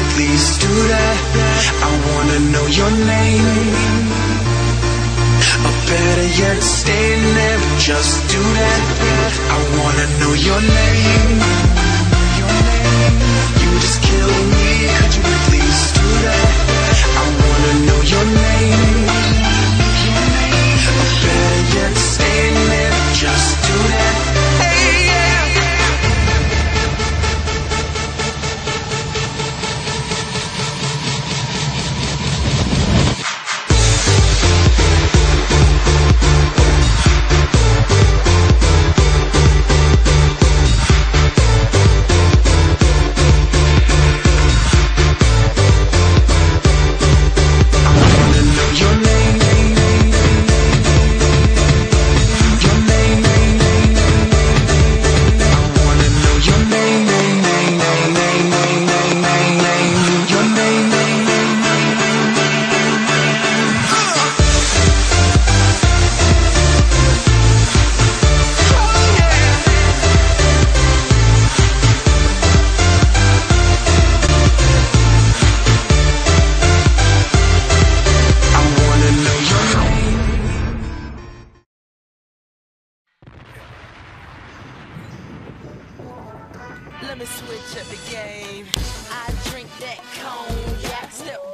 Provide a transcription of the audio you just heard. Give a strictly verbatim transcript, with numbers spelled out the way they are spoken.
please do that? I wanna know your name. Or better yet, stay and never just do that. I wanna know your name. Your name. You just kill me, could you please do that? I wanna know your name. Your name. Or better yet, stay and never just do that. Hey, yeah. Let me switch up the game. I drink that cognac, step